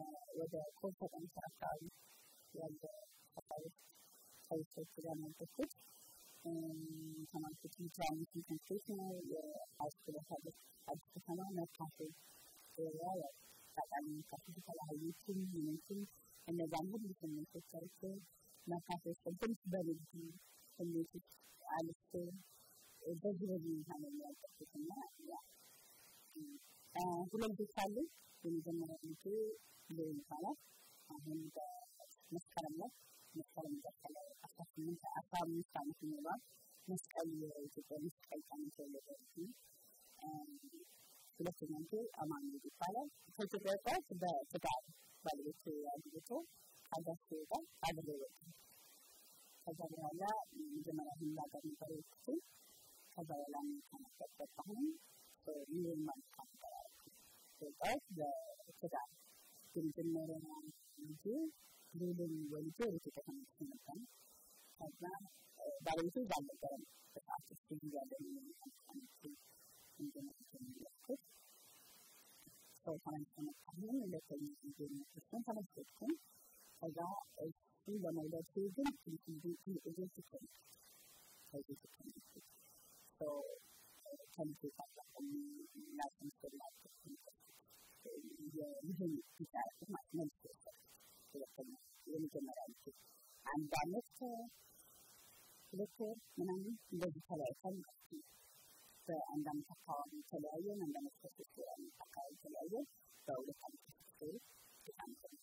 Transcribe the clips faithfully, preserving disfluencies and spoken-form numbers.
ወደ ኮንፈረንስ አካባቢ ያለ አካባቢ ሰዎች ጋር መጥተው ተማሪዎች ትራንስ ኢንተርፕሬሽን የአስከለ ሀገር አዲስ ከተማ መካፈ ያው ታጣሚ ከፊት ተላዩ ትምኝነትን እነዛን ሁሉ ስሜቶች መካፈል ትንሽ በልጅ ስሜት አልፎ በዚህ ሁኔታ ነው ያልተፈተና ያ ሁሉም ተሳለ የመጀመሪያ ልጅ ለይባላል አሁን በመስከረም ላይ መስከረም ላይ አስራ ስምንት አስራ አምስት ዓመት ነው መስቀል የኢትዮጵያ መስቀል ቀን ተወለደ ስለዚህ አማን ይባላል ከኢትዮጵያ ጋር በትዳር ባለቤት ያሉት አዳስ ጋር አብረው ከዛ በኋላ መጀመሪያ ህላጋ ነበረው ከዛ በኋላ ተነስተው ይሄን ማለት ነው በትዳር ግንኙነት እንጂ ሌሎች ወልጆ የተከፈተ ነበር ከዛ ባለቤቱ ባለበት በጣም ሲያደርግ እንደነበር ሰው ታንተን አሁን ለተኝ እንደነበር ተመልክተን ከዛ እሱ ለማይለት ግን ትንሽ እዚህ ተከፈተ ከዚህ ተከፈተ so ከዚህ ተከፈተ ላይሰንስ ተላልቶ ይሄን ይታያል ማለት ነው ስለዚህ የመጀመሪያ ልጅ አንድ አመት ሁለት ምናምን እንደዚህ ተለያይተን በአንድ አመት አካባቢ ተለያየን አንድ አመት አካባቢ ተለያየን በሁለት አመት ተለያየን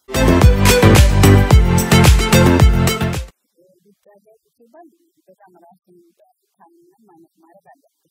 ዲጂታል ሲባል በጣም ራስን ታምና ማለት ማለት አለበት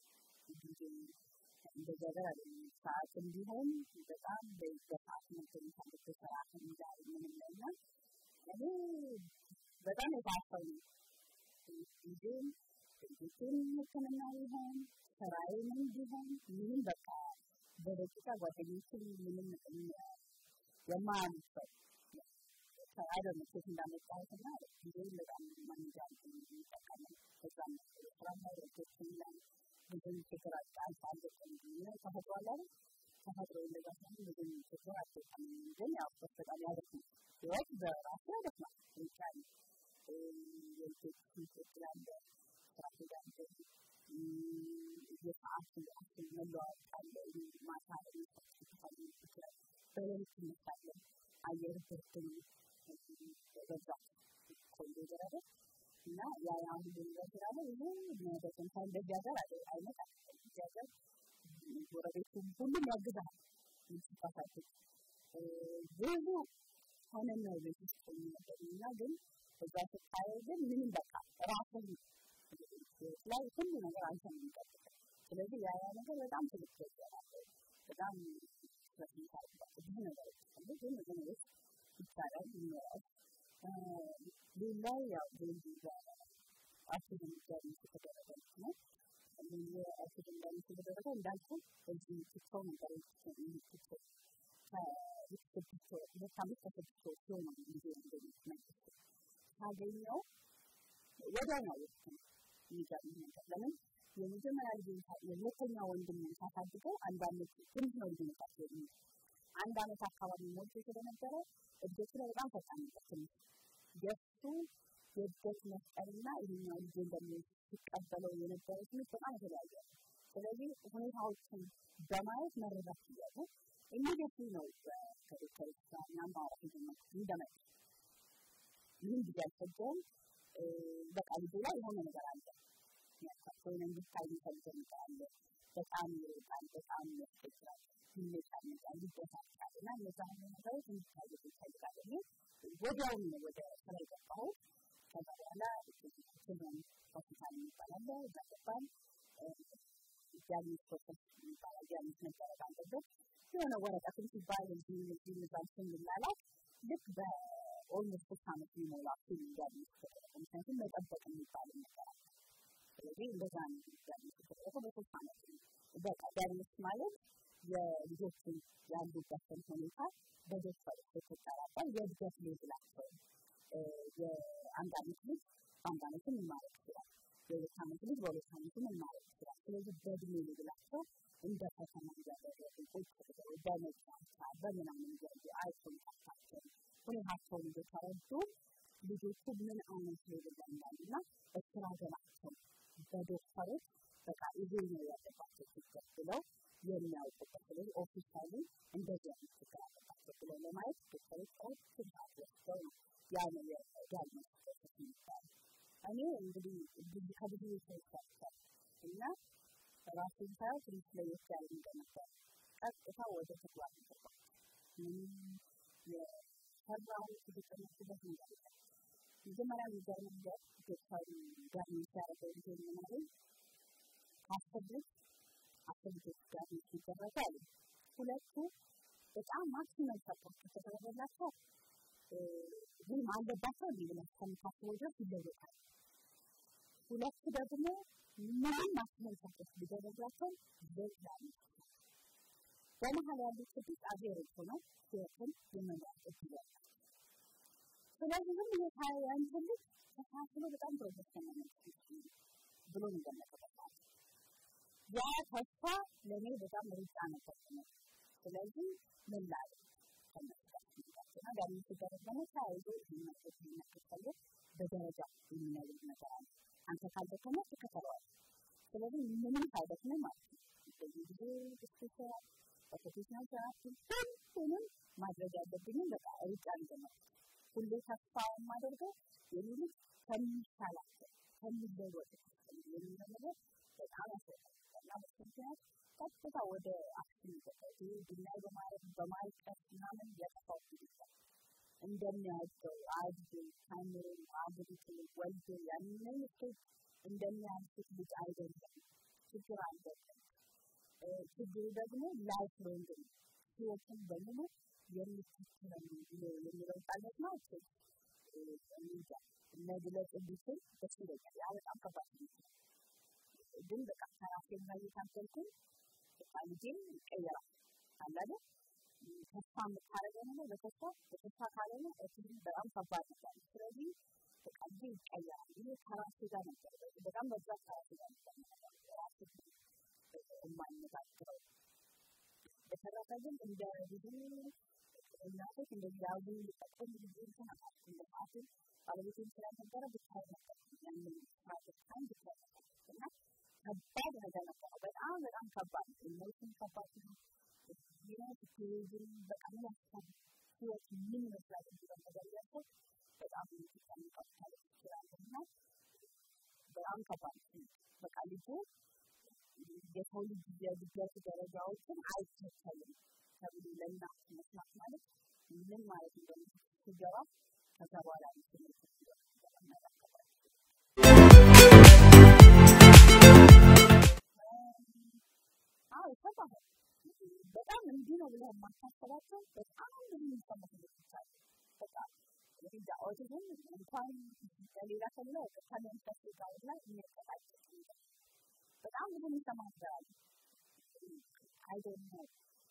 እንደዛ ጋር ሰዓት እንዲሆን በጣም በሰዓት ነው ተሰራተ እንዳይ ምንም ለኛ እኔ በጣም የታፈው ግን ግን ከመና ይሆን ሰራይ ምን ቢሆን ምን በቃ በደቂቃ ጓደኞችን ምንም የማንሰው አይደለም ከዚህ እንዳመጣሁትና ግን በጣም ማንጃል ተጠቃሚ በጣም ስራማ ወጥቶኛል ብዙም ችግር አልታለኝ ነው ተፈጥሯል ተፈጥሮ እንደጋር ብዙም ችግር አልታለኝ ግን ያው በጣም ያደርኩት ወጥ በራሱ ያደርኩት ይቻላል የቴክኒክ ይችላል ስትራቴጂ የሰዓት አክሽን መለዋወጥ አለ ማታሪ ተፈጥሮ ይችላል በሌሎች ምሳሌ አየር ተስተኝ በዛ ኮንዲደረደ እና ያ ያ ሁሉ ነገር አለ ይሄ ነገር እንኳን እንደዚያገር አይነት ያገር ወረቤቱ ሁሉም ያግዛል ይስፋፋት ብዙ ሆነን ነው ለዚህ ግን በዛ ተካይ ግን ምንም በቃ ራስን ላይ ሁሉ ነገር አንተን ይጠብቃል ስለዚህ ያ ያ ነገር በጣም ትልቅ ይችላል በጣም ስለሚታወቅ ብዙ ነገር ግን ግን ይቻላል ነው ሌላ ያው ሌላ አክቲቪቲ ጋር ተደረገ ነው ሌላ አክቲቪቲ ጋር ተደረገ እንዳልኩ እዚህ ትቶን ነገር ነው ታዲያ ለታምስ ተፈጥቶ ነው እንዴ እንደሚመስለው ታገኘው ወዳኛው ይጋኝ ነገር ለምን የመጀመሪያ ልጅ የሁለተኛ ወንድም ታሳድገው አንድ አመት ትንሽ ነው እንደሚታሰብ አንድ አመት አካባቢ ነው ስለነበረ እድገቱ በጣም ፈጣን ነበር የሱ የእድገት መስጠትና ይሄኛው ልጅ እንደሚቀበለው የነበረው ትንሽ በጣም የተለያየ ስለዚህ ሁኔታዎችን በማየት መረዳት ይችላል እንዴት ነው ከከሪስታ ናምባው እንደመጣ ምን ቢያስፈልገው በቃ ልጅ ላይ የሆነ ነገር አለ ያሳሰው ነው እንዲታይ ይፈልጋል በጣም ይርቃል በጣም ይስጥራል ይመጣል ይደፋል እና ለዛም ነገሮች እንዲታይ ይፈልጋል ወዲያው ነው ወደ ስራ የገባው ከዛ በኋላ ስለዚህ ሆስፒታል ይባላል ዳክተር ያለው ፕሮሰስ ይባላል ያለው ነገር አለበት የሆነ ወረቀት ሲባል እንዲህ እንዲህ ይባልኩኝ ይላል ልክ በኦልሞስት ሳምንት ነው ላክኝ ያለው ምክንያቱም መጠበቅ የሚባል ነገር አለ ስለዚህ እንደዛ ነው ያለው በሶስት ሳምንት በቃ ዳርስ ማለት የልጆችን ያሉበትን ሁኔታ በደስታ ተጠራጣሪ የእድገት ሌላቸው የአንድ አመት ልጅ አንድ አመት ማለት ይችላል የሁለት አመት ልጅ በሁለት አመት ማለት ይችላል ስለዚህ በእድሜ ሌላቸው እንደ ፈተና ያደረገ ቁጭ ብለው በመጫወቻ በምናምን ያሉ አይቶን እያረዱ ልጆቹ ምን አይነት ሌብል ላይ እንዳሉና በስራ ገላቸው በዶክተሮች በቃ ይሄ ነው ያለባቸው ችግር ብለው የሚያውቁበት ስለዚህ ኦፊሻሊ እንደዚህ አይነት ችግር አለባቸው ብለው ለማየት ዶክተሮች ረጅም ሰዓት ወስደው ነው ያንን ዲያግኖሲስ የሚባለው። እኔ እንግዲህ ብዙ ከብዙ ሰዎች ጋር እና ራሴን ሳየው ትንሽ ለየት ያለ እንደነበር ቀጥታ ወደ ተግባር ገባሁ። የሰራውን ትግጥምትበት ነገር የለም። መጀመሪያ የሚገርመኝ ነገር ዶክተሩ ጋር የሚያደርገው እንትን ምናምን ካሰብኩት አሰብኩት ጋር ሲደረግ አለ ሁለቱ በጣም ማክሲመም ሰፖርት ከተደረገላቸው ግን አለባቸው ሊሆን ከሚታሰበው ድረስ ይለወጣል። ሁለቱ ደግሞ ምንም ማክሲመም ሰፖርት ሊደረግላቸው ይዘላል። በመሀል ያሉት ስድስት አቬሬጅ ሆነው ሲያክል የመኖር እድል አለ። ስለዚህ ምን ይታያል ሁሉ ተሳስሎ በጣም ፕሮፌሽናል ነው ብሎ እንደነገርኩት ያ ተስፋ ለኔ በጣም ሩጫ ነበር። ስለዚህ ምን ላይ ተመስገን እና ዳኒ ሲደረገው ታይቶ ይመጣል ይመጣል በደረጃ የሚያየው ነገር አለ። አንተ ካልደከመ ተከተለዋል። ስለዚህ ምንም አይደለም ማለት ነው። ስለዚህ ዲስከሽን ፕሮፌሽናል ቴራፒ ሁሉንም ማድረግ ያለብኝ በቃ ሩጫ ነው። ሁሉ ተስፋ ማድረግ የሚሉት ከሚሻላቸው ከሚደወጥ የሚለው በጣም አስፈላጊ ነው። ምክንያቱም ቀጥታ ወደ አክሽን ተቀጥቶ ዲናይ በማድረግ በማይቀር ምናምን ያጠፋው ይችላል። እንደሚያውቀው አድርጎ ታምሩ አብሩት ወልዶ ያንን ስቴት እንደሚያንስት ልጅ አይደለም ችግር አይደለም። ችግሩ ደግሞ ላይፍ ሎንግ ነው። ህይወትን በሙሉ የሚከተለው ነው የሚለው ቃላት ነው። እንጃ ለግለጽ እንዲችል ደስ ይለኛል። ያ በጣም ከባድ ነው። ግን በቃ ከራሴ ላይ የታገልኩ ቃልጄን ይቀየራል አላለ ተስፋ የምታረገው ነው በተስፋ በተስፋ ካለነ እዚህ በጣም ከባድ ነው። ስለዚህ ቃልጄ ይቀየራል። ይሄ ከራሴ ጋር ነው በጣም በዛ ከራሴ ጋር ነው ራሴ የማይነጋገረው በተረፈ ግን እንደ ብዙ እናቶች እንደዚህ ያሉ ሊጠቀሙ ይችላሉ ማለት ነው። ባለቤቴም ስለነበረ ብቻዬን ነበር ያንን ፕሮጀክት እና ከባድ ነገር ነበር። በጣም በጣም ከባድ ነው። ከባድ ነው። ይሄን በጣም ያስፈልጋል። ህይወት ምን ይመስላል የሚለው ነገር ያለው በጣም ይጠቅማል ይችላልና በጣም ከባድ ነው። በቃ ልጅ የሰው ልጅ የልጅነት ደረጃዎችን አይተካልም ተብሎ ለእናት መስማት ማለት ምን ማለት እንደሆነ ሲገባ ከዛ በኋላ ነው አዎ ከባድ በጣም እንዲህ ነው ብለህ ማታሰባቸው በጣም ብዙ ሰዎች ይችላል። በጣም እንደ ኦቲዝም እንኳን ለሌላ ሰው ላይ ከታለም ተስፋው ላይ የሚያቀጣጭ በጣም ብዙ የሚሰማው I don't know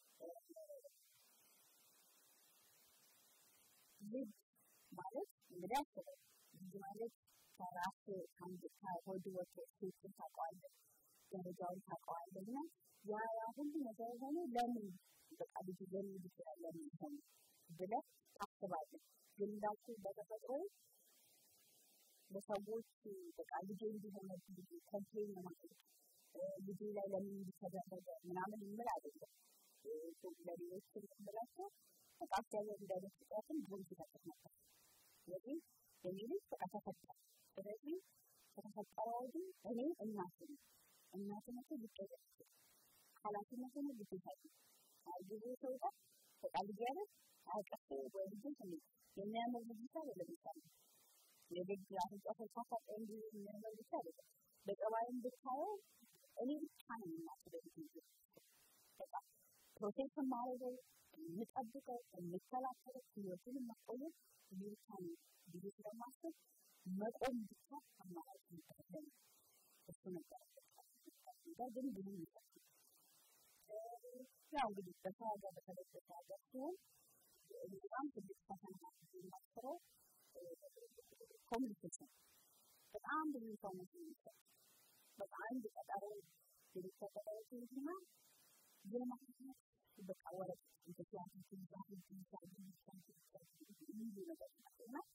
ልጅ ማለት እንግዲህ አስበው ልጅ ማለት ከራሱ አንድ ከሆድ ወጥቶ ሴት ታውቃለህ ደረጃውን ታውቃለህና ያ ያ ሁሉ ነገር ሆኖ ለምን በቃ ልጅ ለምን ይችላል ለምን ሆነ ብለህ ታስባለህ። ግን ዳሱ በተፈጥሮ ለሰዎች በቃ ልጅ እንዲሆነ ልጅ ኮምፕሌን ማለት ልጅ ላይ ለምን ይተደረገ ምናምን ምን አይደለም ለሌሎች ብላችሁ በቃ ያለው እንደደረሰን ብዙ ተከታተለ ስለዚህ የሚሉት በቃ ተፈጠረ። ስለዚህ ተፈጠረው ግን እኔ እናት ነኝ እናት ነኝ ልትቀበል ኃላፊነት ነው ልትታይ አይደል ሰው ጋር በቃ ልጅ አይደል አቀፍ ወይ ልጅ ነው የሚያመር ልጅ አይደለም የልጅ አፍንጫ ተፋፋ እንዲ የሚያመር ልጅ አይደለም በቀባይም ብታየው እኔ ብቻ ነኝ እናት ልጅ በቃ ፕሮቴክት ማድረግ የሚጠብቀው የሚከላከለው ህይወቱን ማቆየት ይልካል ብዬ ስለማስብ መቆም ብቻ አማራጭ ነው። እሱ ነገር ግን ብዙ ይችላል ያው እንግዲህ በተዋጋ በተለየ ተዋጋ ሲሆን በጣም ትልቅ ፈተና ነው። ኮሚኒኬሽን በጣም ብዙ ኢንፎርሜሽን ይሰጣል። በጣም አንድ ቀጠሮ የሚሰጠው ሲሆን የማህበረሰብ በቃ ወረቀት እንትን ያንተን ባህል እንትን ያንተን እንትን ነገር እና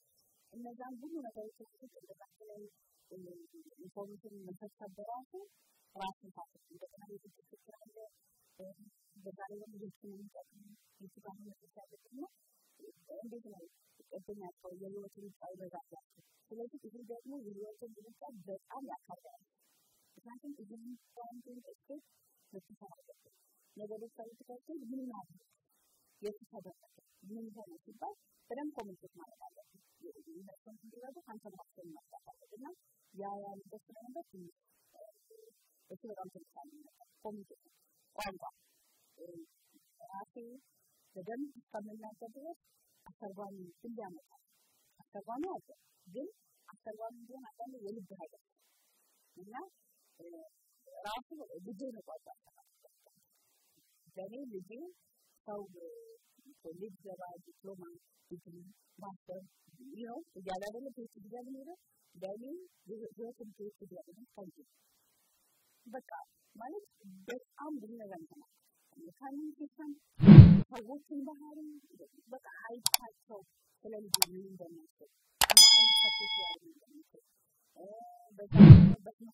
እነዛን ሁሉ ነገሮች ተከትለው ኢንፎርሜሽን መሰብሰብ በራሱ ራስን ታስብ እንደገና የትክክል አለ በዛሬ ወንጀል የሚጠቅም ይችላል ማለት ነው እንዴት ነው ቅድም ያልከው የህይወትን ይበዛል ስለዚህ ይሄ ደግሞ የህይወትን ይበዛል በጣም ያካብዳል ምክንያቱም እዚህ ፖይንቱን እስከ ለተሰራበት ነገሮች ሳይተካከል ምን ማለት የተሰራበት ምን ሆነ ሲባል በደንብ ኮሚኒኬት ማለት አለበት ይሄን እንዲረዱ ካንሰላችን ማስተካከል እና ያ ያለበት ነገር እሱ በጣም ተሳሳተ ኮሚኒኬት ቋንቋ ራሴ በደንብ ከመናገር ድረስ አስተርጓሚ እንዲያመጣ አስተርጓሚ አለ ግን አስተርጓሚ ቢሆን አንዳንድ የልብ ኃይል እና ራሱ ልጅ ነው ቋንቋ ለኔ ልጅ ሰው ኮሌጅ ገባ ዲፕሎማ ዲግሪ ማስተር ነው ያላደለ ፒኤችዲ ያለው ለኔ የህይወትን ፒኤችዲ ያለው ታንኪ በቃ ማለት በጣም ብዙ ነገር ነው ካንን ሲስተም ሰዎችን ባህሪ በቃ አይታቸው ስለዚህ ምን እንደሚያስብ ማይታቸው ያለው በጣም በጣም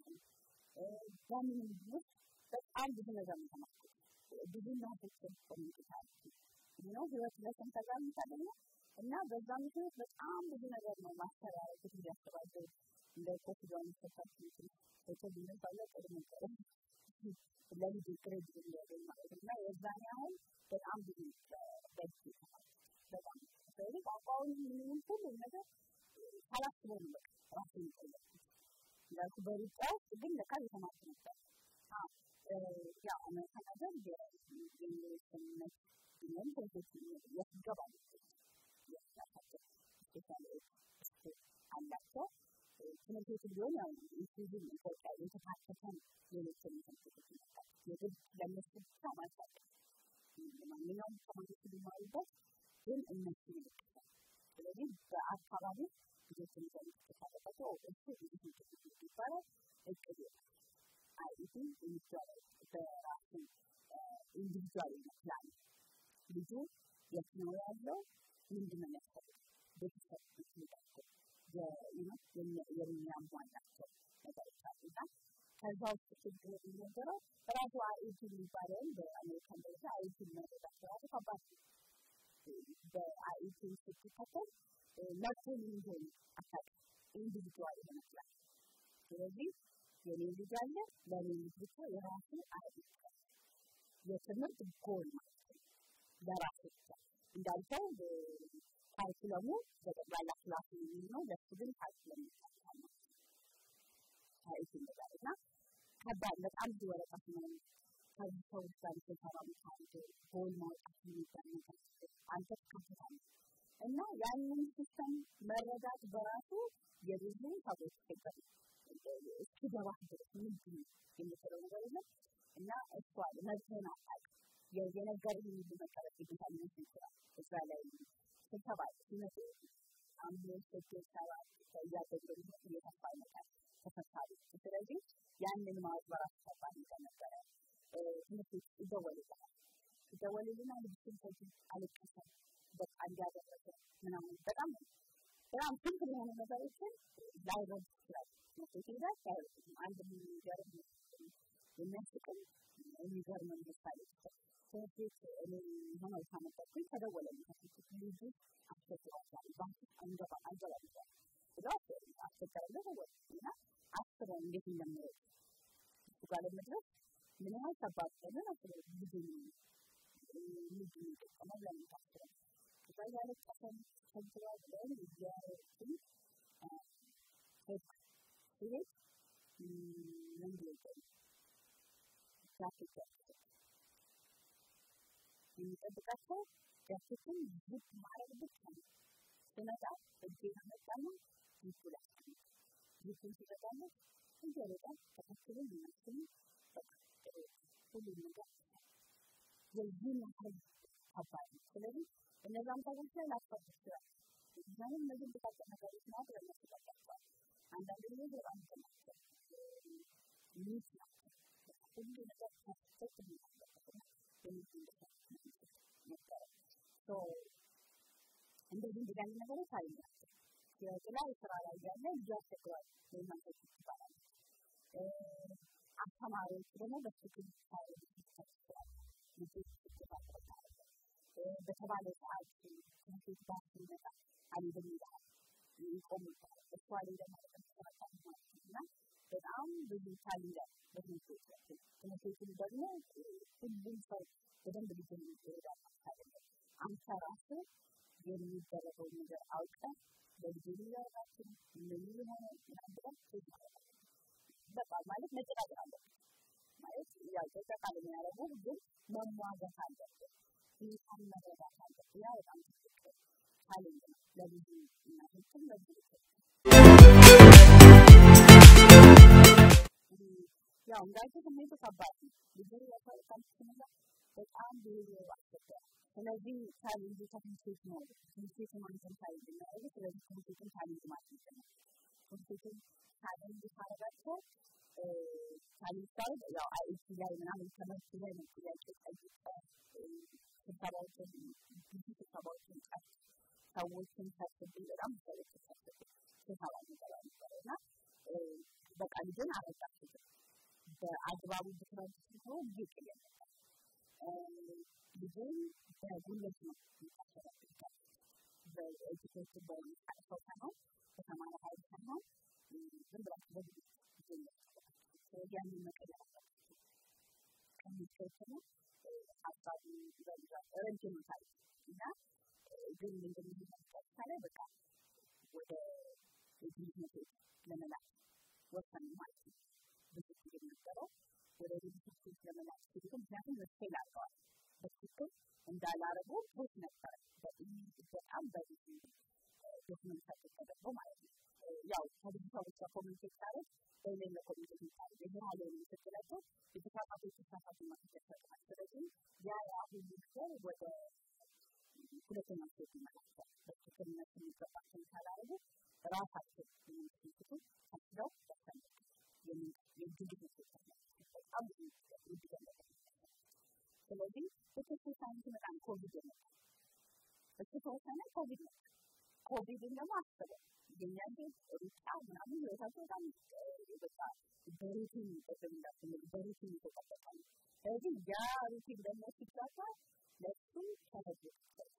ዳሚን ነው በጣም ብዙ ነገር ነው ብዙ ናቸው ኮሚኒኬሽን ነው ህይወት ለሰን ተጋምታለና እና በዛ ምክንያት በጣም ብዙ ነገር ነው ማስተላለፍ ይያስባል እንደ ኮፊዶን ተፈጥሮ ተተብሎ ታላቅ ነው ለልጅ ክሬዲት እንዲያገኝ ማለት ነው የዛኔ አሁን በጣም ብዙ በቂ በጣም ስለዚህ ቋንቋውን ምንም ሁሉ ነገር ካላስበው ነው በቃ ራሱ ይቆያል ለኩ በሪጣ ግን ለካ የተማርኩ ነበር አዎ ያ አመት ነገር የኢንግሊዝነት ምን ተሰጥቶ ያስገባል ያሳካቸው ስፔሻሊ አላቸው ትምህርት ቢሆን ያው ኢንስቲትዩት ኢትዮጵያ የተፋሰሰ ሌሎች ትምህርቶች የግድ ለነሱ ብቻ ማለት ማንኛውም ተማሪዎች ሊማሩበት ግን እነሱ ይልካል ስለዚህ በአካባቢ ልጆችን ተሳተፈው እሱ ይባላል እቅድ አይዲ ኢንዲቪጁዋል በራሱ ኢንዲቪጁዋል ፕላን ልጁ የትኛው ያለው ምንድነው የሚያስፈልገው ቤተሰብ ይችላል የዩኒት የሚያሟላቸው ነገሮች አሉና ከዛ ውስጥ ችግር የሚነገረው ራሱ አይዲ የሚባለው በአሜሪካን ደረጃ አይዲ መረዳት ከባድ በአይዲ ሲስተም ለምን እንደሆነ አታውቅም ኢንዲቪጁዋል ይሆናል ስለዚህ የኔ ልጅ አለ ለኔ ልጅ ብቻ የራሱ አይዲ የትምህርት ጎል ማለት ነው ለራሱ እንዳልከው ካሪኩለሙ በጠቅላላ ክላስ ነው ለሱ ግን ካሪኩለሙ ይታወቃል አይዲ ነገርና ከባድ በጣም ብዙ ወረቀት ነው ከሰው ጋር ተሰራው ታሪክ ጎል ማውጣት የሚባል አንተ ከፍታል እና ያንን ሲስተም መረዳት በራሱ የብዙ ሰዎች ችግር እስኪገባ ድረስ ምንድን ነው የሚሰራው ነገር ነው እና እሷ መዝና አጣቅ የነገር ሁሉ መቀረጥ ይችላል ይችላል እዛ ላይ ስብሰባ ሲመጡ አምስት ስድስት ሰባት ያደረጉ እየተፋለ ተፈታሪ ስለዚህ ያንን ማውጣት አስፈላጊ ነበር ትምህርት ይደወልልናል ይደወልልና ልጅን ከዚህ አልቀሰም በቃ እንዲያደረገ ምናምን በጣም በጣም ትንሽ የሆነ ነገሮችን ላይረዱ ይችላል ስለዚህ ታዲያ አንድ የሚገርም የሚያስቅም የሚገርም ምሳሌ ስለዚህ እኔ ሆነው ታመጣኩኝ ተደወለልኝ ልጅ አስቸግሯል ባንክ አንገባ አንገባ ይላል አስቸግሯል ወጥና አስረ እንዴት እንደምረጥ ጋር ለመድረስ ምን ያህል ከባድ ነው አስረ ልጅ ልጅ ተቀመጠ ለምታስረ ከዛ ያለ ተሰም ተንትራው ላይ ያረኩኝ ሄክ ሄክ ምን ይላል ጃኬት የሚጠብቃቸው ጃኬቱን ዝቅ ማድረግ ብቻ ነው ሲመጣ እጄን አመጣና ይችላል ይችላል ሲመጣና እንጀራ ተከትሎ ይመስል ሁሉ ነገር የዚህ ነገር ከባድ ስለዚህ እነዛም ሰዎች ላይ ላስፈት ይችላል ምንም ነገር ተቀጣ ነገር ነው ማለት ነው አንዳንድ ጊዜ በጣም ተናገር ይህ ሁሉ ነገር ተከትሎ ሶ እንደዚህ እንደዚህ ነገሮች አይደለም የጥላይ ስራ ላይ ያለ ያስተግሯል ለማለት ይችላል አስተማሪዎች ደግሞ በትክክል ሳይሆን ይችላል ልጆች ይችላል በተባለ ሰዓት ትምህርት ጋር ሲመጣ አይደለም ይላል ይቆምጣል እሷ ላይ ደግሞ ተሰራጣና በጣም ብዙ ታሊያ በትምህርት ቤት ትምህርት ቤት ደግሞ ሁሉም ሰው በደንብ ሊገኝ ይችላል ማለት አንተ ራሱ የሚደረገው ነገር አውቀህ ለልጆቻችን ምን ይሆን ያለው በቃ ማለት መጨቃጨቅ አለ ማለት ያው ተጠቃሚ ያደረጉ ግን መሟገት አለበት ይሄን መረዳት አለበት ያ በጣም ትክክል ታሊያ ለልጅ እና ህክም ለልጅ ያው እንዳልኩት ምን ተሰባይ ልጅ ያሳው ካንተና በጣም ብዙ ዋስተ ስለዚህ ታሊንግ ተፈንቼት ነው ተፈንቼት ማለት ታሊንግ ነው ስለዚህ ተፈንቼት ታሊንግ ማለት ነው ተፈንቼት ታሊንግ ታረጋቸው ታሊንግ ሳይድ ያው አይቲ ላይ ምናምን ተመርኩ ላይ ነው ጥያቄ ጠይቀው ተባውተን ብዙ ተባውተን ሰዎችን ታስብ በጣም ሰዎች ታስብ ተባውተን ተባውተንና በቃ ልጅን አረጋችሁ በአግባቡ ብትራጅ ሲሆን ይቀየራል ልጅን በጉልበት ነው የሚታሰረው በኤጁኬሽን በአጥፋው ነው በተማረ ኃይል ነው ዝም ብላችሁ በዚህ ያንን መቀየር አለባችሁ ከሚከተሉ አሳቢ ይበዛል ረጅም ታሪክ እና ግን እንደሚመስለው በቃ ወደ ቢዝነስ ለመላክ ወሰን ማለት ነው ብዙ ጊዜ ነበረው ወደ ቢዝነስ ለመላክ ሲሉ ምክንያቱም መስፈል አድርገዋል በትክክል እንዳላረጉ ፖስት ነበር በጣም በዚህ ዶክመንት ተደርጎ ማለት ነው ያው ከብዙ ሰዎች ኮሚኒቲ ጋር በሌላ ኮሚኒቲ ጋር የሃለ የሚሰጥላቸው የተሳሳቱ የተሳሳቱ ማስተካከል ስለዚህ ያ አሁን ነው ወደ ሁለተኛ ስቴፕ ማለት ነው በትክክል ነው የሚገባቸው ካላረጉ ራሳቸው የሚሰጡት አስረው ተሰምቶ የሚድግት በጣም ይድግት ስለዚህ በተከታታይ ሳይንስ በጣም ኮቪድ ነው በተከታታይ ኮቪድ ነው ኮቪድ ደግሞ አስበ የኛን ሩጫ ምናምን የታሰበው በጣም በቃ በሩቲን ተጠምዳችሁ በሩቲን ተጠቅቀው ስለዚህ ያ ሩቲን ደግሞ ሲታታ ለሱ ተረጅ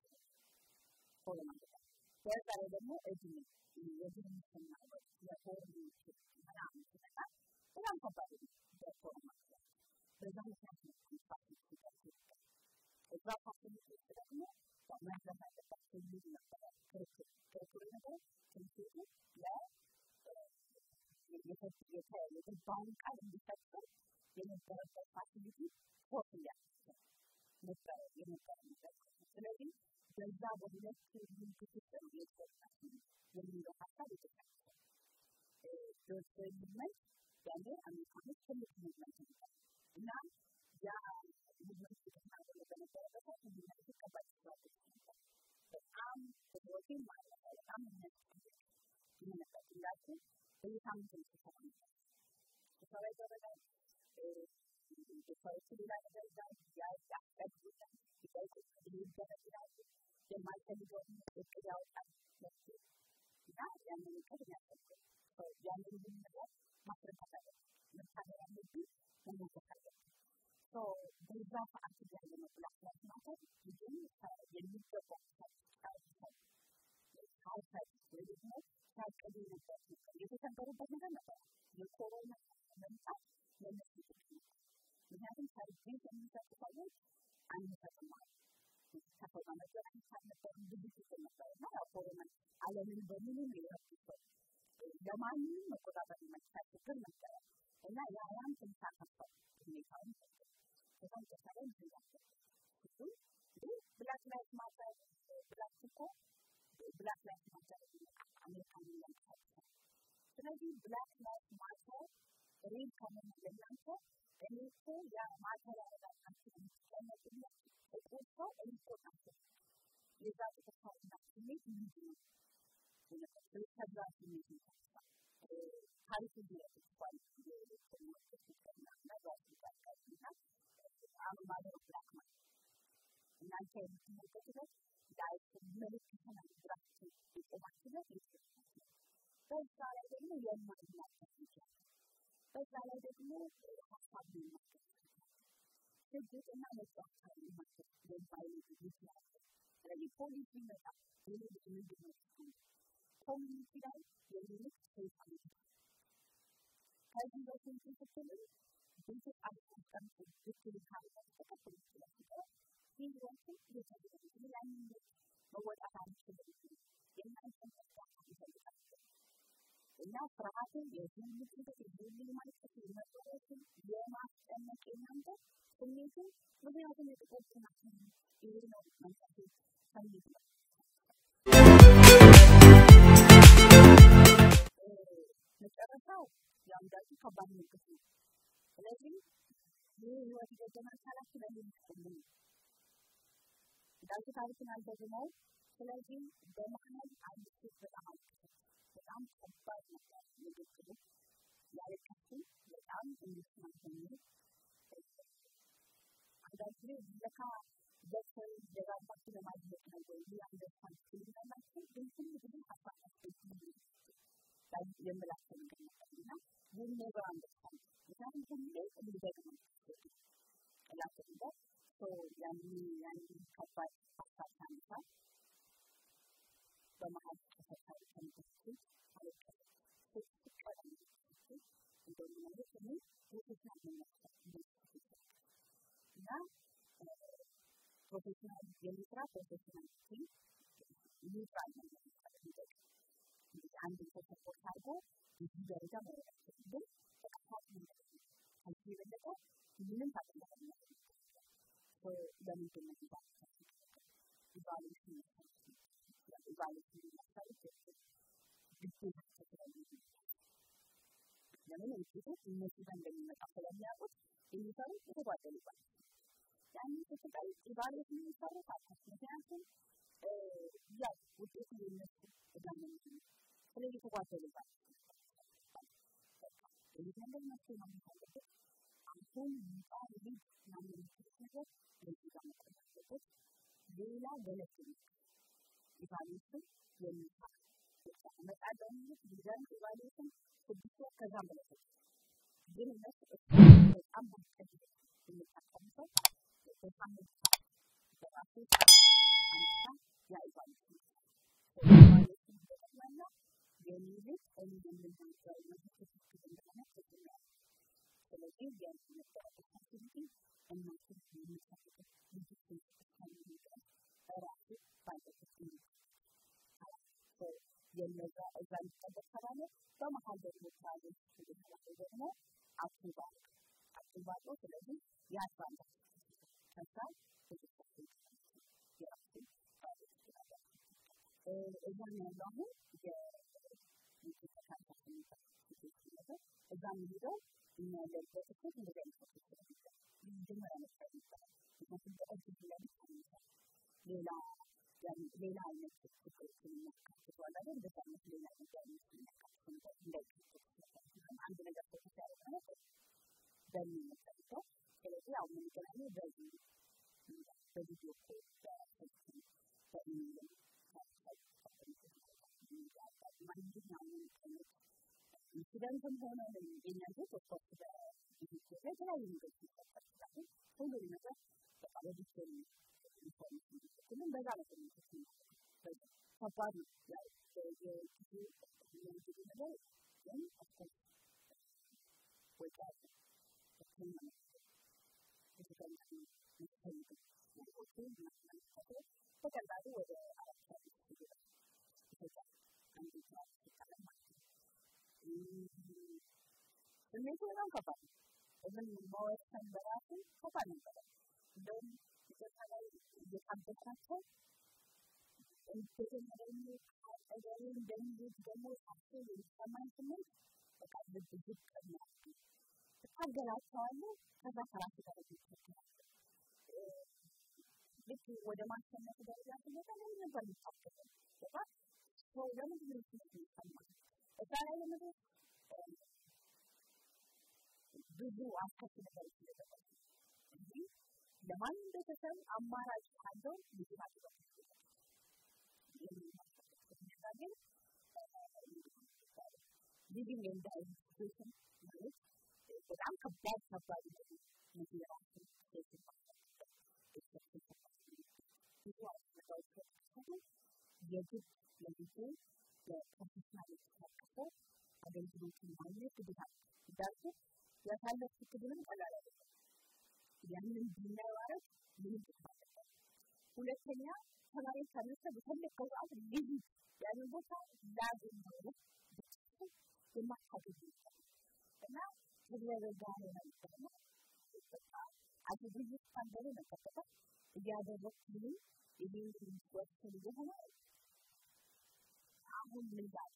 ሆለማለት በዛ ላይ ደግሞ እዚህ የዚህ ምንሰማው የሆነ ምናምን ሲመጣ በጣም ከባድ ነው በሆለማለት በዛ ምክንያት ነው እዛ ፋሲሊቲ ደግሞ ማንሳት አለባቸው ልጅ ነበር ክርክር ክርክር ነበር ትንሽቱ ለ የባውን ቃል እንዲፈጠር የነበረበት ፋሲሊቲ ፎርስ እያደረገ ነበር የነበረ ስለዚህ በዛ በሁለት ምልክት ውስጥ የተሰጣቸው የሚለው ሀሳብ የተሰጣቸው ዶክተር ምን ያለ አሜሪካኖች ትልቅ ሙቭመንት ነበር እና ያ ሙቭመንት የተናገረ በነበረበት ሁኔታ ተቀባይ ነበር በጣም በሮቲን ማለት ነው በጣም ነበር ይላል በየሳምንቱ ተሰማኝ ተሰራይ ደረጃ ሰዎች ሌላ ነገር ጋር ያያቀዱት ይጠይቁት ይደረጋል የማይፈልገው እቅድ ያወጣል እና ያንን እቅድ ያደርጋል ያንን ነገር ማስረዳት አለበት መታደር ያለብን መሞከር ሶ በዛ ሰዓት ላይ ነው ብላክ ማለት ይሄን የሚገባው ታውቃለህ ታውቃለህ ወይ ነው ታውቀዱ ነበር የተሰበሩበት ነገር ነበር የኮሮና መምጣት ለነሱ ምክንያቱም ታሪክ የሚሰጡ ሰዎች አንተማ ተፈራ ነገር አንተማ ብዙ ጊዜ ነበር እና ኮሮና ዓለምን በሙሉ ነው ያፈሰው ለማንም መቆጣጠር የማይቻል ችግር ነበር እና ያያን ተንሳፈፈ ሁኔታውን በጣም ተሳለ ይላል እሱ ብላክ ላይፍ ማተር ብላክ እኮ ብላክ ላይፍ ማተር አሜሪካን ያንሳል ስለዚህ ብላክ ላይፍ ማተር ሪል ከመሆኑ ለእናንተ እኔ እኮ ያ ማተር ያደረጋችሁ የሚቀመጥና እኮ ኢምፖርታንት የዛ ተፈታውና ስሜት ምንድን ነው ስለተባለ ስሜት ነው ታሪክ ይደርሳል አሁን ማለት ብላክ ማለት እናንተ የምትመለከቱት ዳይት መልክ ሆነ ብራችሁ ይቆማችሁ በዛ ላይ ደግሞ የማይናገር ይችላል በዛ ላይ ደግሞ ሀሳብ ይናገር ስድስትና መጫወቻ ይማከር የማይል ይችላል ስለዚህ ፖሊሲ መጣ ይሄ ምንድን ነው ኮሚኒቲ ላይ የሚልክ ሰይጣን ከዚህ በፊት ተከተለ ብዙ አስተካክል ብዙ ካለ ተከተለ ይችላል ይሄን ይሄን ያንን መወጣት አንችልም የማይሰማ ይፈልጋል እና ፍርሃትን የዚህ ምክንያት የዚህ ማለት ነው የማስጨነቅ እናንተ ስሜቱ ምክንያቱም የተቆጠና ይሄ ነው ማለት ነው ሰሚት ነው መጨረሻው ያው እንዳልኩ ከባድ ነው ስለዚህ ይሄ ህይወት ገደና ካላችሁ ለምን እንዳልኩ ታሪክን አልደግመው ስለዚህ በመሀል አንድ በጣም በጣም ከባድ ነው የሚገጥመው ያለቀስን በጣም እንዲስማማኝ አንዳንዴ ለካ በሰው ደጋግማችሁ ለማግኘት ነው ወይ አንደርስታንድ ስለማይችል ግን ሁሉ ጊዜ ሀሳብ አስተያየት ላይ የምላቸው ነገር ነውና ምን ነገር አንደርስታንድ ምክንያቱም ሁሌ እንዲደግመው ላስተምሮ ሶ ያኒ ያኒ ከባድ ሀሳብ ታንሳ በመሀል ተፈታሪ ተንተርኩ አለቀስ ተስቀረኝ እንደምን ማለት ነው ፕሮፌሽናል ነው እና ፕሮፌሽናል የሚስራ ፕሮፌሽናል ቲም ይባል ነው አንድ ተሰጥቶ አድርጎ እዚህ ደረጃ መረዳት ግን ተቃፋት ነው ከዚህ በለጠ ምንም ታውቃለህ ለምን ነው ኢቫሉዌሽን ኢቫሉዌሽን ማለት ለምን እዚህ እነዚህ እንደሚመጣ ስለሚያውቁት የሚሰሩ የተጓደሉ ይባላል ያንን ተጠቃይ ኢቫሉዌሽን የሚሰሩት ምክንያቱም ያው ውጤቱ የነሱ ተጋነነ ስለዚህ የተጓደሉ ይባላል ይሄ ነገር ነው ማለት ነው አሁን ይባል ልጅ ማለት ነው ለዚህ ጋር መጥተው ሌላ ገለጽ ኢቫሉዌሽን የሚባል መጣደም ዲዛይን ኢቫሉዌሽን ስድስት ከዛ ማለት ነው ግን እነሱ በጣም ባከለ የሚታቀምሰው በሳምንት በራሱ አንሳ ያ ኢቫሉዌሽን ኢቫሉዌሽን በተሟላ የሚልክ እንደምንናገር ማለት እንደሆነ ተሰማኝ ስለዚህ የምንጠራው አክቲቪቲ እናንተ የምትሰሩት ዲጂታል ሲስተም ራሱ ባለበት የነዛ እዛ ተደረገ በመሃል ደግሞ ታዲያ ደግሞ አክቲቫ አክቲቫቶ ስለዚህ ያሳለ ከዛ እዛም ያለው እዛም ሄደው እኛ ያለበት እኮ እንደዚህ አይነት እንደዚህ አይነት ሌላ ሌላ አይነት ችግሮችን የሚያካትቷል አይደል እንደዛ አይነት ሌላ ነገር የሚያካትቷል እንዳይከሰት አንድ ነገር ተፈጠረ ማለት በሚመጣው ስለዚህ አሁን ምን ይገናኛል በዚህ በቪዲዮ ኮል በኢሜል ማንኛውም አይነት ኢንሲደንትም ሆነ የኛው ፕሮሰስ በኢትዮጵያ የተለያዩ ነገሮች ይፈጠራሉ ሁሉም ነገር በቃ በዲቴል ሁሉም በዛ ላይ ነው ከባድ ነው ያው የጊዜ የጊዜ ነገር ግን አስተን ወይ ጋር ተከማኝ ተከማኝ ነው በቀላሉ ወደ አራት ሰዓት ይገባል አንድ ሰዓት ይቀራል ማለት ነው ስሜቱ በጣም ከባድ ነው እምን መወሰን በራሱ ከባድ ነው እንደውም የተሻለ እየታበሳቸው እንደገና ደግሞ አገሬን እንደሚሉት ደግሞ አስር የሚሰማኝ ስሜት በቃ ልብ ዝቅ ነው ታገላቸዋለሁ ከዛ ከራሱ ጋር ይተካል ልክ ወደ ማሸነፍ ደረጃ ሲመጣ ለምን ነበር የሚታገለው በቃ ሰው ለምን ነው የሚሰማው እዛ ላይ ለምን ብዙ አስከፊ ነገሮች ይደረጋሉ እንጂ ለማንም ቤተሰብ አማራጭ ካለው ልጅ living in that institution ማለት በጣም ከባድ ከባድ ነው የሚራሱ ሴቶች የግድ ለጊዜ የፕሮፌሽናል ተከታተል አገልግሎትን ማግኘት ይችላል ዳርኩ ያሳለፉት ግን ቀላል አይደለም ያንን ቢናዋረድ ምን ይችላል ሁለተኛ ተማሪ ካለሰ በተለከው ሰዓት ልጅ ያንን ቦታ ላግኝ ነው የማታገኝ እና ስለረጋው ነው አዲስ ስታንዳርድ ነው ከተፈ ያደረኩኝ ይሄን ወጥቶ ይሆነ አሁን ምን ያለ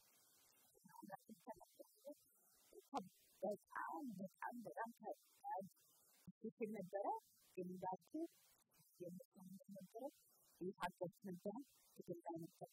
በጣም በጣም በጣም ትክክል ነበረ የሚዳቱ የሚሰሙ ነበረ ይታገስ ነበር ትክክል ነበር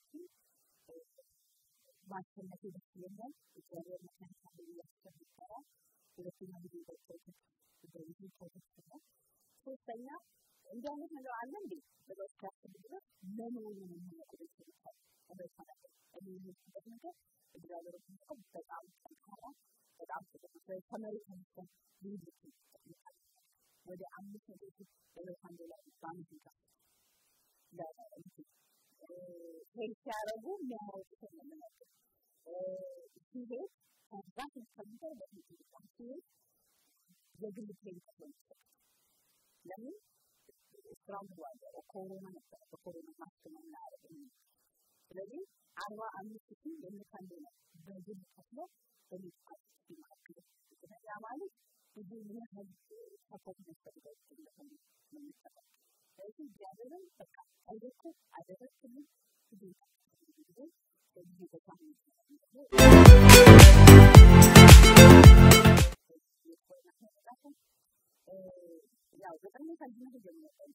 ማስተማር ይችላል እግዚአብሔር መካከል ያስተምራል ሁለተኛ ጊዜ ወጥቶ በዚህ ተከታተለ ሶስተኛ እንደዚህ ነገር አለ እንዴ በዶክተር ድረስ መኖሩ ነው ይችላል በጣም ነገር እግዚአብሔር በጣም ጠንካራ በጣም ተመሪቶ ሊድ ወደ አምስት መቶ ወደ ላይ ባንዲካ ለአንተ ሄልሲያረጉ የሚያወጡት ነው ማለት ይሄ አባቱ ከሚደር በፊት የግል ፕሌት ነው ለምን ስራው ነው ኮሮና ነበር ኮሮና ማስከመል አረጋኝ ስለዚህ አርባ አምስት ሺህ የሚካንደ ነው በግል ከፍሎ በሚስጥር ሲማክል ያ ማለት ብዙ ነገር ሰፖርት መስጠት ነው የሚሰጠው ስለዚህ ያለውን በቃ አይደኩ አደረኩኝ ይሄ ይሄ በጣም ያው በጣም ታዲያ ነው የሚሆነው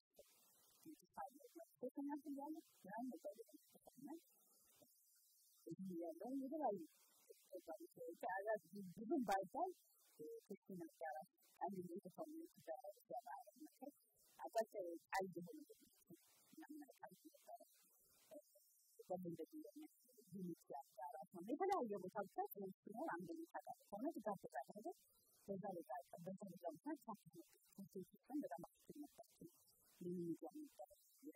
ተከናንተ ያለ ያን ነገር ነው ይሄ ያለው ይላል ታዲያ ብዙም ባይባል ክርስቲና ጋር አንድ ነው ተፈምሮ ይችላል ማለት አባቴ አይደለም የተለያየ ቦታዎች ነው አንድ የሚታወቅ ሆነ ተጋፈጣ በዛ ላይ በዛ ላይ ታቻች ነው በጣም አስፈላጊ ነው ሊሚት ያለው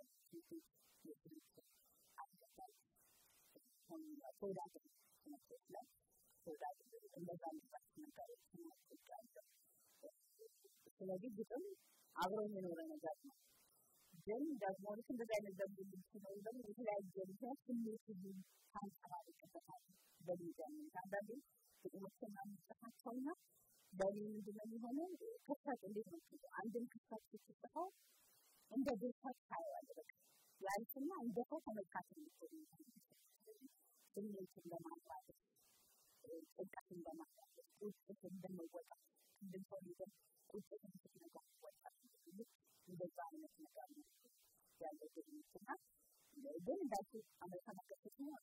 ፕሮዳክት ነው ፕሮዳክት እንደዛ ነገር ነው ስለዚህ ግጥም አብረው የሚኖር ነገር ነው ግን ደግሞ እንደዛ አይነት ደግሞ ነው ደግሞ የተለያየ ምክንያት ስሜት ሁሉ ታንጸባርቅ ይችላል በሚዛን አንዳንዴ ጥቅሞችና ምንጭታቸውና በምን ምንድነው የሚሆነው ከሳት እንዴት ነው አንድን ከሳት ሲጽፈው እንደ ድርሰት ታያለ በቃ ያንተና እንደው ተመልካች ነው ስሜትን ለማጥፋት ጥልቀትን ለማጥፋት ቁጥጥር እንደመወጣ እንደሆነ ቁጥጥር እንደመወጣ እንደዛ አይነት ነገር ነው ያለው ግንኙነትና ግን እንዳልኩ አሜሪካ ማከፈት ነው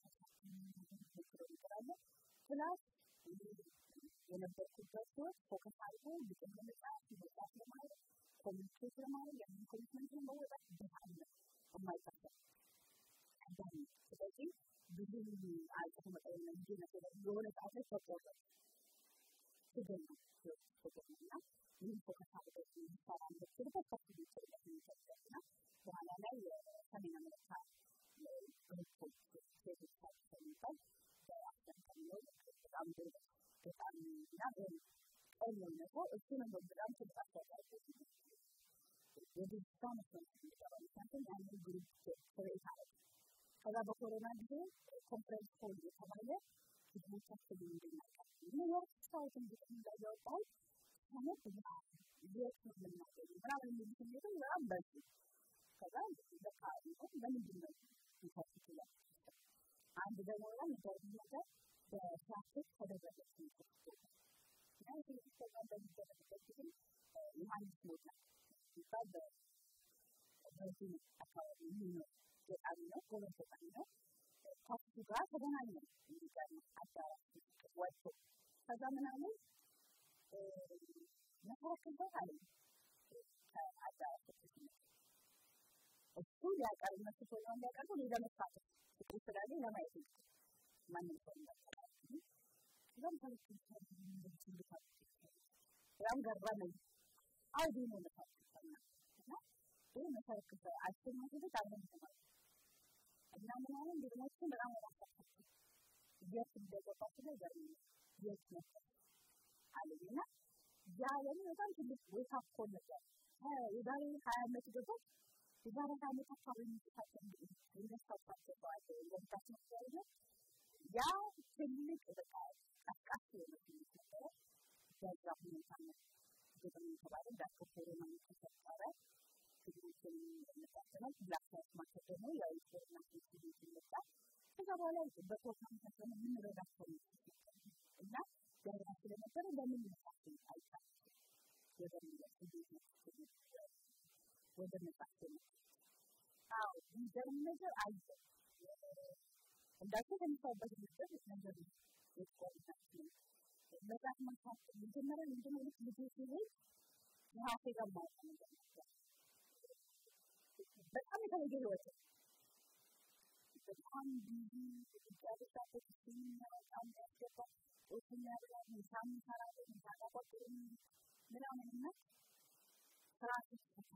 እንደሚጠራው ክላስ የነበርኩበት ፎከስ አድርጎ ልጅነታ ሲወጣ ማለት ኮሚኒኬት ለማድረግ ያንን ኮሚትመንት ለመወጣት በጣም የማይጠፋ አንዳንድ ስለዚህ ብዙ አልፎ መጠን እንጂ ነገር የሆነ ሰዓት ላይ ተቆጣ ትገኝ ትገኝና ምን ፎከስ አድርጎ ሲሰራ እንደዚህ ከፍ ይችላል እና በኋላ ላይ ሰሜን አሜሪካ ሪፖርት ሴቶች ተሚባል በአፍሪካ በጣም በጣም እና ቀኝ ነው እሱ ነው በጣም ተጣጣጣ የዲጂታ መስመር ነው አንዱ ግሩፕ ክሬት አደረገ ከዛ በኮሮና ጊዜ ኮንፈረንስ ሆል የተባለ ህዝቦቻችን እንድናቀር ነው ሳይት እንደሚያወጣው ማለት ነው የት ነው የምናገኘው ምናምን የሚሉት በጣም በቂ ከዛ በቃ ለምንድን ነው ይፈትላል አንድ ደግሞ የሚደረግ ነገር በፕራክቲስ ተደረገ እና ይሄ ሲስተም በሚደረግበት ጊዜ የማንስ ሞታ ይባል በዚህ አካባቢ ነው በጣም ነው ጎበዝ በጣም ነው ከሱ ጋር ተገናኘ እንዲጋር አዳራሽ ወጥቶ ከዛ ምን አለ መከራከር አለ አዳራሽ እሱ ያቀር መስቶ ነው ያቀርቡ ለመሳተፍ ስለዚህ ለማየት ማንም ሰው ለምን ታልኩት እንደዚህ ልታውቅ ያን ገረመኝ አይዲ ነው ለታውቅና እና ይሄ መሰረት አስተማሪ ቤት አለኝ እና ምን አለ እንደዚህ በጣም ወራሳችሁ የት እንደገባች ላይ ገርመኝ የት ነው አለኝና ያ ለኔ በጣም ትልቅ ወይታ ኮል ነበር የዛሬ ሃያ ዓመት ገባ የዛሬ ሃያ ዓመት አካባቢ ተፈጠረ እንደሳፋቸው ባለ ወጣት ነው ያ ትልቅ በቃ አስቃሽ ነው በዛ ሁኔታ ነው ደግሞ ተባለ ዳክተር ነው ተፈጠረ ትግሉን እንደተጠቀመ ላክስ ማከተ ነው ያው ኢንፎርማቲቭ ሲቪል መጣ ከዛ በኋላ በፕሮግራም ተሰነ ምን ረዳቸው እና ያው ስለነበረ ለምን ይሳተፍ አይታል ወደ ወደ መጣቸው አው እንደነገ አይዘ እንዳልኩ ተንሳውበት ነበር ነገር ነው ለዛት ማሳት መጀመሪያ ምንድነው ልጅ ሲሆን ያፌ ጋር ማለት ነው በጣም የተለየ ህይወት በጣም ቢዚ ያደረሳበት ሲኒማ በጣም ያስገባ ወጥኛ ያለው ሳም ሰራው ታቆጥ ምናምን እና ፍራሽ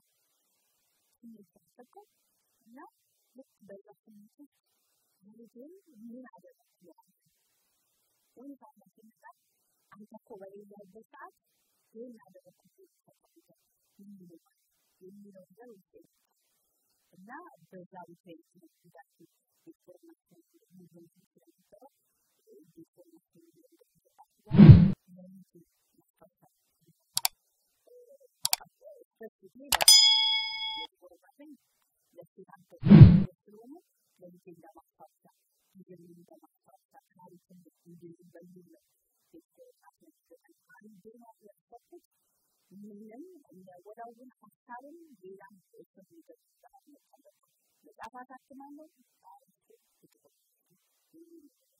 ተሰከ እና ልክ በዛፍነት ልጅን ምን አደረገ ወይ ታዲያ አንተ እኮ በሌለበት ሰዓት ይሄን አደረኩት የሚለው ነገር ውስጥ እና በዛ ውስጥ ይዳስ ኢንፎርሜሽን ምን ስለሚሰራ ኢንፎርሜሽን ምንም ወዳውን ሐሳብን ሌላም እሱ ይገዛል መጻፋታችን ማለት